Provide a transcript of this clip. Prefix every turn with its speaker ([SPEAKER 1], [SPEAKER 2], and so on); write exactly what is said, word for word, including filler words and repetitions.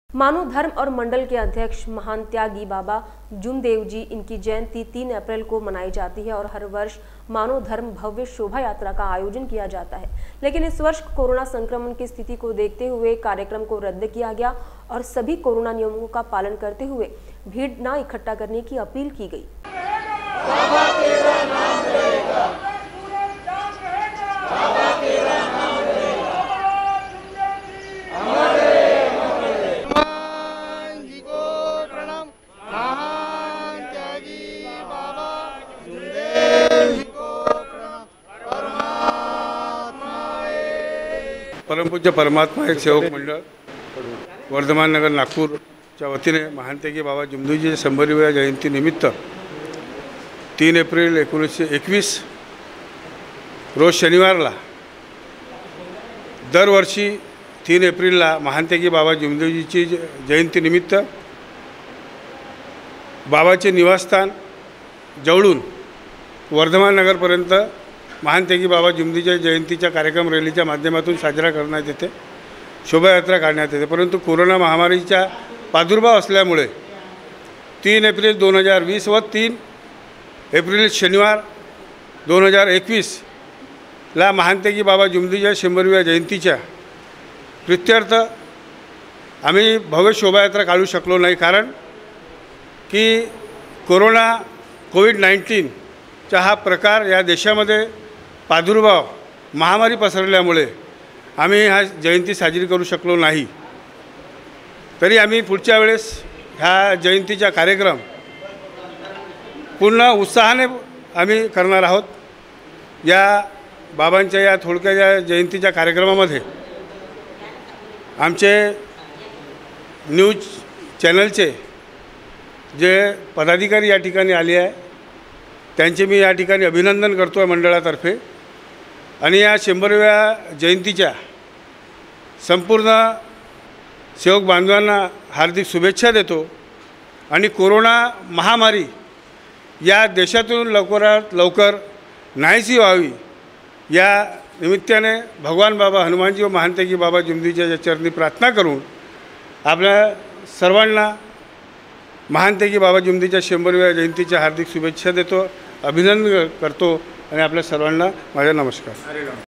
[SPEAKER 1] मानव धर्म और मंडल के अध्यक्ष महान त्यागी बाबा जुमदेव जी, इनकी जयंती तीन अप्रैल को मनाई जाती है और हर वर्ष मानव धर्म भव्य शोभा यात्रा का आयोजन किया जाता है। लेकिन इस वर्ष कोरोना संक्रमण की स्थिति को देखते हुए कार्यक्रम को रद्द किया गया और सभी कोरोना नियमों का पालन करते हुए भीड़ न इकट्ठा करने की अपील की गई।
[SPEAKER 2] परमपूज्य परमात्मा एक सेवक मंडळ वर्धमान नगर नागपूरच्या वतीने महान त्यागी बाबा जुमदेवजीच्या शंभराव्या जयंतीनिमित्त तीन एप्रिल एकोणीसशे एकवीस रोज शनिवारला दरवर्षी तीन एप्रिलला महान त्यागी बाबा जुमदेवजीची जयंतीनिमित्त बाबाचे निवासस्थान जवळून वर्धमान नगरपर्यंत महान त्यागी बाबा जुमदेवजीच्या जयंतीच्या कार्यक्रम रॅलीच्या माध्यमातून साजरा करण्यात येते, शोभायात्रा काढण्यात येते। परंतु कोरोना महामारीचा प्रादुर्भाव असल्यामुळे तीन एप्रिल दोन हजार वीस व तीन एप्रिल शनिवार दोन हजार एकवीसला महान त्यागी बाबा जुमदेवजीच्या शंभराव्या जयंतीच्या प्रित्यर्थ आम्ही भव्य शोभायात्रा काढू शकलो नाही, कारण की कोरोना कोविड नाईन्टीनचा हा प्रकार या देशामध्ये प्रादुर्भाव महामारी पसरल्यामुळे आम्ही हा जयंती साजरी करू शकलो नाही। तरी आम्ही पुढच्या वेळेस ह्या जयंतीचा कार्यक्रम पूर्ण उत्साहाने आम्ही करणार आहोत। या बाबांच्या या थोडक्याच्या जयंतीच्या कार्यक्रमामध्ये आमचे न्यूज चॅनलचे जे पदाधिकारी या ठिकाणी आले आहे त्यांचे मी या ठिकाणी अभिनंदन करतो आहे मंडळातर्फे, आणि या शंभराव्या जयंतीच्या संपूर्ण सेवक बांधवांना हार्दिक शुभेच्छा देतो। आणि कोरोना महामारी या देशातून लवकरात लवकर नाहीशी व्हावी या निमित्ताने भगवान बाबा हनुमानजी व महान त्यागी बाबा जुमदेवजीच्या चरणी प्रार्थना करून आपल्या सर्वांना महान त्यागी बाबा जुमदेवजीच्या शंभराव्या जयंतीच्या हार्दिक शुभेच्छा देतो, अभिनंदन करतो आणि आपल्या सर्वांना माझा नमस्कार।